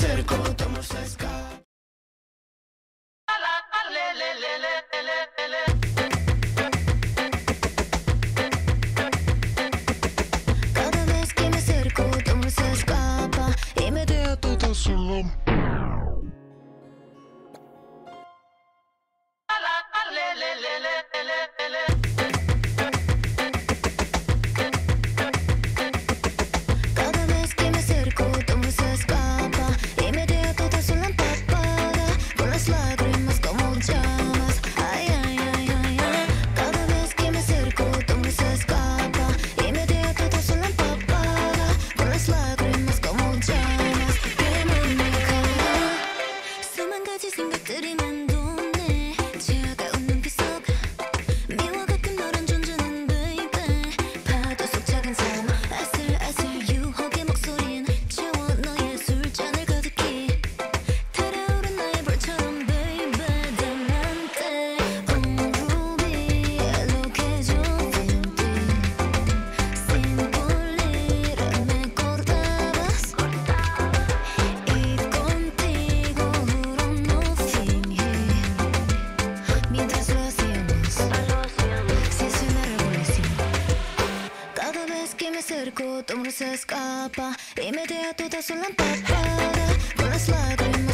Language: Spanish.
acerco, tu amor se escapa. Cada vez que me acerco, tu amor se escapa y me deja toda sola. Cada vez que me acerco, tu amor se escapa y me deja toda sola empapada con las lágrimas como llamas. Ay, ay, ay, ay, ay. Cada vez que me acerco, tu amor se escapa y me deja toda sola empapada con las lágrimas como llamas. 깨물니까 수만 가지 생각들이 맴도네. 차가운 눈빛 속 미워 같은 너란 존재는 baby. 파도 속 작은 삶 아슬아슬 유혹의 목소린 채워 너의 술잔을 가득히 달아오른 나의 벌처럼 baby. 닮한테 ruby lo que yo sentí sin voler me cortabas y contigo juro no fingí mientras lo hacíamos se hace una revolución. Cada vez que me acerco tu amor se escapa y me deja toda sola empapada con las lágrimas